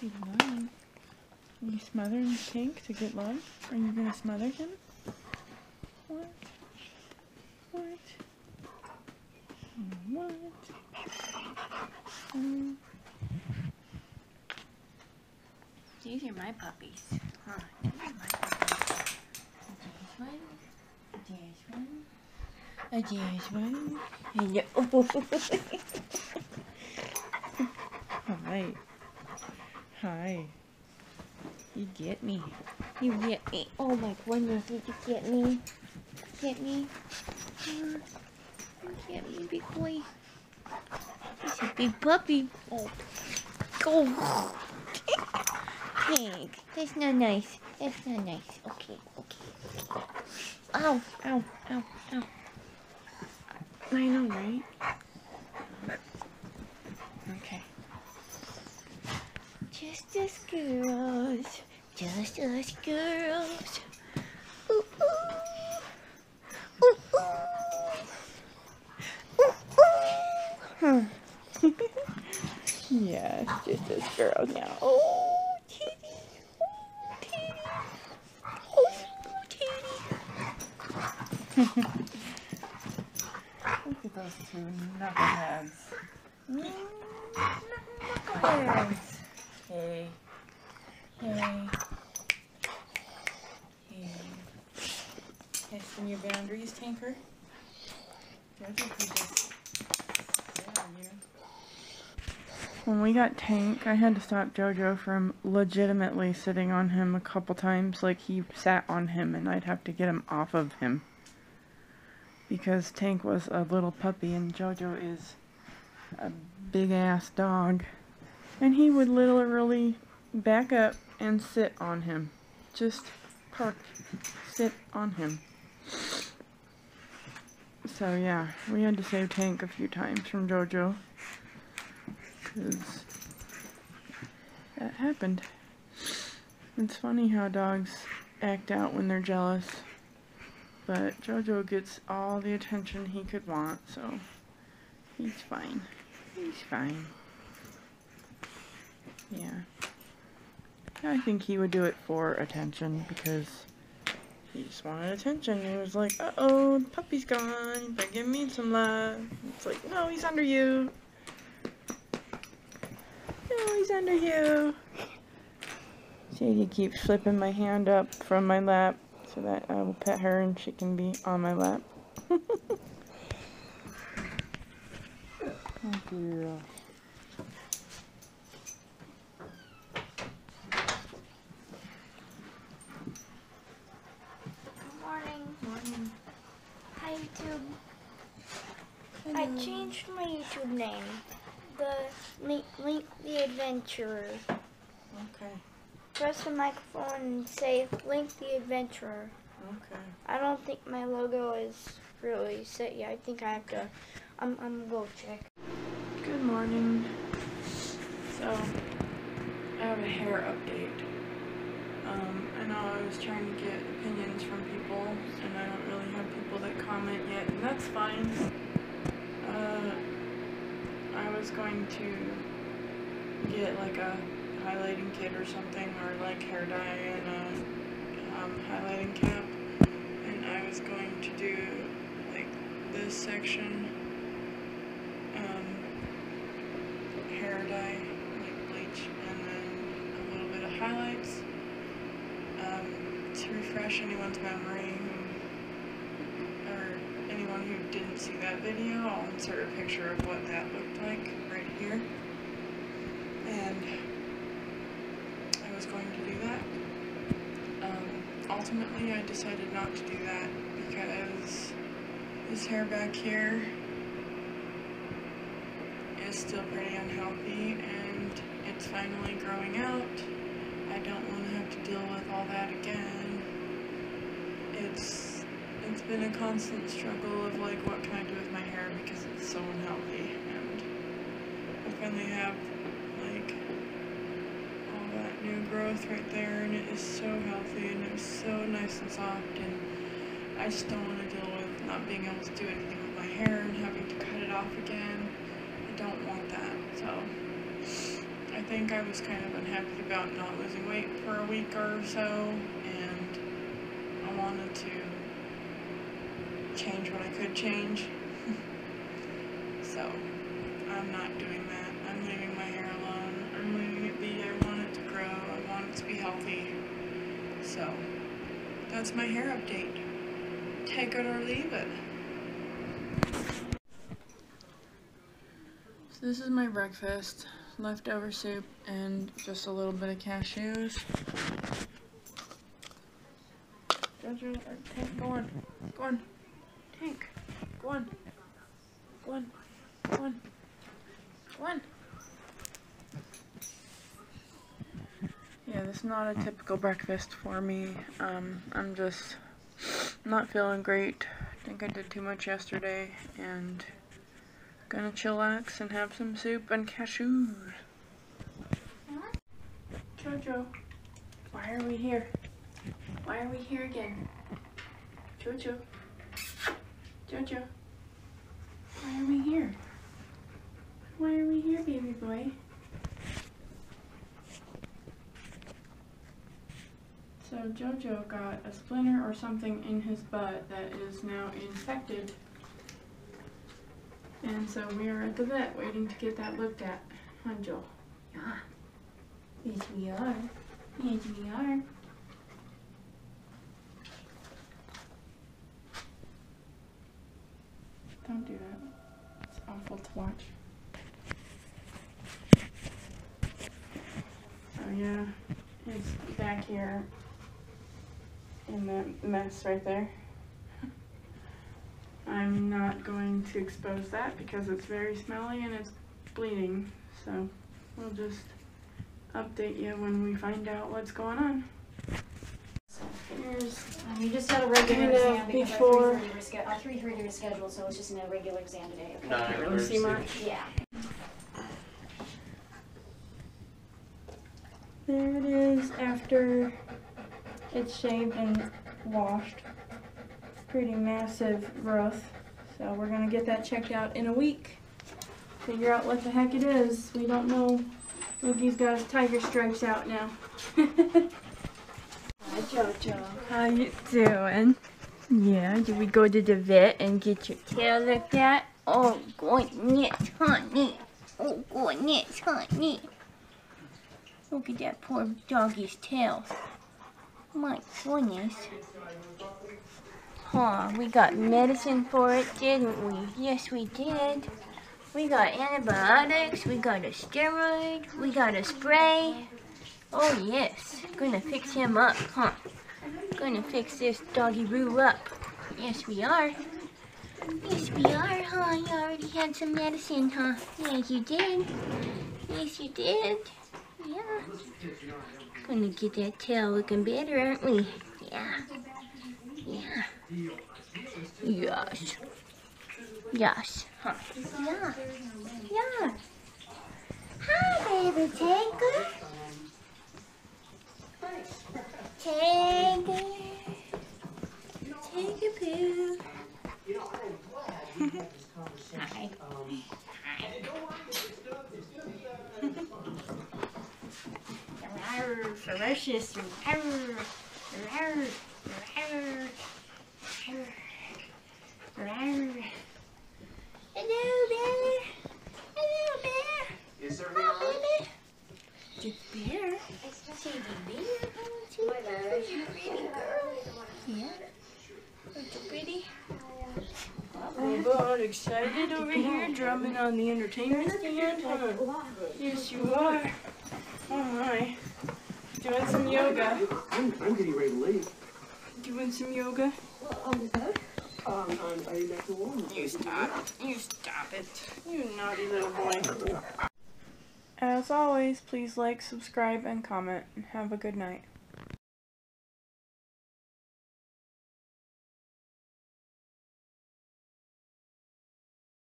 He's lying. Are you smothering Tank to get love? Are you gonna smother him? What? What? What? These are my puppies. Huh? These are my puppies. There's one. Hi. Hi. You get me. You get me. Oh my goodness, did you get me? Get me? You get me, big boy. He's a big puppy. Oh. Go. Pig. That's not nice. That's not nice. Okay, okay. Ow, ow, ow, ow. I know, right? Okay. Just us girls. Just us girls. Ooh, ooh. Ooh, ooh. Ooh, ooh. Yeah, it's just this girl now. Oh, kitty. Oh, kitty. Oh, kitty. Look at those two knuckleheads. Knuckleheads. Hey. Hey. Hey. Testing your boundaries, Tinker? JoJo could just sit on you. When we got Tank, I had to stop JoJo from legitimately sitting on him a couple times. Like, he sat on him and I'd have to get him off of him. Because Tank was a little puppy and JoJo is a big ass dog. And he would literally back up and sit on him. Just park, sit on him. So yeah, we had to save Tank a few times from JoJo. Because that happened. It's funny how dogs act out when they're jealous. But JoJo gets all the attention he could want, so he's fine. He's fine. Yeah. I think he would do it for attention because he just wanted attention. He was like, uh-oh, the puppy's gone. You better give me some love. It's like, no, he's under you. No, he's under you. See, he keeps flipping my hand up from my lap so that I will pet her and she can be on my lap. Oh, dear. Morning. Hi YouTube. Hello. I changed my YouTube name. Link the Adventurer. Okay. Press the microphone and say Link the Adventurer. Okay. I don't think my logo is really set yet. I think I have to. I'm gonna go check. Good morning. So, I have a hair update. I know I was trying to get opinions from people, and I don't really have people that comment yet, and that's fine. I was going to get like a highlighting kit or something, or like hair dye and a highlighting cap, and I was going to do like this section, hair dye, like bleach, and then a little bit of highlights, to refresh anyone's memory, or anyone who didn't see that video. I'll insert a picture of what that looked like right here, and I was going to do that. Ultimately I decided not to do that because this hair back here is still pretty unhealthy and it's finally growing out. I don't want to have to deal with all that again. It's been a constant struggle of like, what can I do with my hair because it's so unhealthy, and I finally have like all that new growth right there, and it is so healthy and it's so nice and soft, and I just don't want to deal with not being able to do anything with my hair and having to cut it off again. I don't want that, so I think I was kind of unhappy about not losing weight for a week or so, and I wanted to change what I could change. So I'm not doing that. I'm leaving my hair alone. I'm leaving it be. I want it to grow. I want it to be healthy. So that's my hair update. Take it or leave it. So this is my breakfast. Leftover soup and just a little bit of cashews. JoJo, Tank, go on. Go on. Tank, go on. Go on. Go on. Go on. Yeah, this is not a typical breakfast for me. I'm just not feeling great. I think I did too much yesterday, and gonna chillax and have some soup and cashews. JoJo, why are we here? Why are we here again? JoJo, JoJo, why are we here? Why are we here, baby boy? So JoJo got a splinter or something in his butt that is now infected. And so we are at the vet waiting to get that looked at. Huh, Joel? Yeah. Yes, we are. Yes, we are. Don't do that. It's awful to watch. Oh yeah, it's back here in that mess right there. I'm not going to expose that because it's very smelly and it's bleeding, so we'll just update you when we find out what's going on. So here's, you just had a regular exam because our 3:30 was scheduled, so it's just an irregular exam today. Okay? Can't really see much. Yeah. There it is after it's shaved and washed. Pretty massive growth, so we're gonna get that checked out in a week. Figure out what the heck it is. We don't know. Lookie's got his tiger stripes out now. Hi JoJo, how you doing? Yeah, did we go to the vet and get your tail looked at? Oh goodness, honey. Oh goodness, honey. Look at that poor doggy's tail. My goodness. Huh, we got medicine for it, didn't we? Yes, we did. We got antibiotics, we got a steroid, we got a spray. Oh yes, gonna fix him up, huh? Gonna fix this doggy-roo up. Yes, we are. Yes, we are, huh? You already had some medicine, huh? Yes, you did. Yes, you did. Yeah. Gonna get that tail looking better, aren't we? Yeah. Yeah. Yes. Yes. Huh. Yeah. Yeah. Hi, baby Tanker. Tanker. Tanker-poo. Hi. Rawr, ferocious. Rawr, rawr, rawr, rawr, rawr. Hello, bear. Hello, bear. Is there Hi, baby. It's bear. See the bear. See the pretty girl. Yeah. It's pretty. We're about excited over here, drumming on the entertainment stand. Yes, you are. Oh my. Doing some yoga. I'm getting ready to leave. Doing some yoga. Are you back to warm? You stop. You stop it. You naughty little boy. As always, please like, subscribe, and comment. Have a good night.